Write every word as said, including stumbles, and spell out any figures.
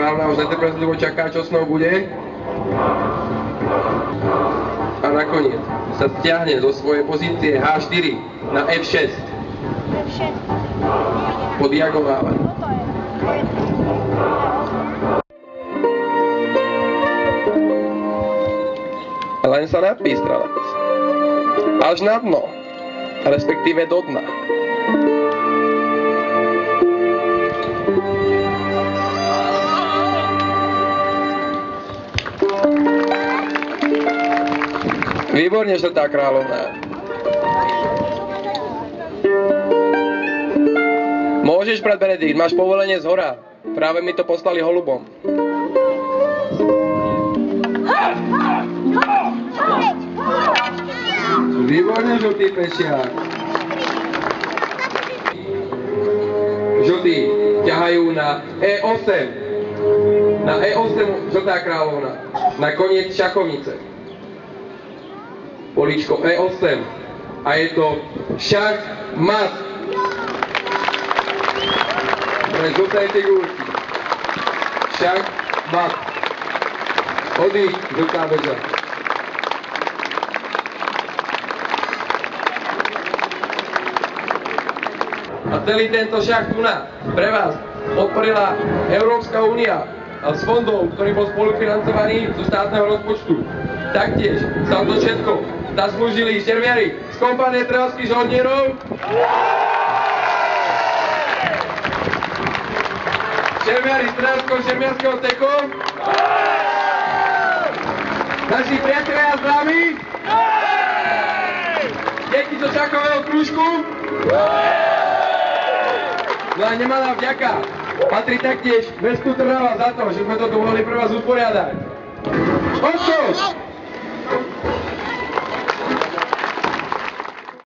kráľovná už netrpezlivo čaká, čo s ňou bude. A nakoniec sa stiahne zo svojej pozície há štyri na ef šesť. Po diagonále. Len sa napí, strelec. Až na dno, respektíve do dna. Výborne, žltá kráľovná. Môžeš, brat Benedikt, máš povolenie z hora. Práve mi to poslali holubom. Výborne, žltý pešiak. Žltí ťahajú na é osem. Na é osem, žltá kráľovna. Na koniec šachovnice. Políčko é osem. A je to šach mat. Pre žlté figurky. Šach mat. Odíď, žltá beža. A celý tento šach tu na pre vás podporila Európska únia z fondov, ktorý bol spolufinancovaný zo štátneho rozpočtu. Taktiež sa to všetko zaslúžili šermiari z kompanie Trevských žoldnierov, šermiari z Trevského šermiarského teku, naši priatelia a známi, deti zo šachového krúžku. No a nemalá vďaka patrí taktiež mestu Trnava za to, že sme to tu mohli pre vás usporiadať. Odskoč!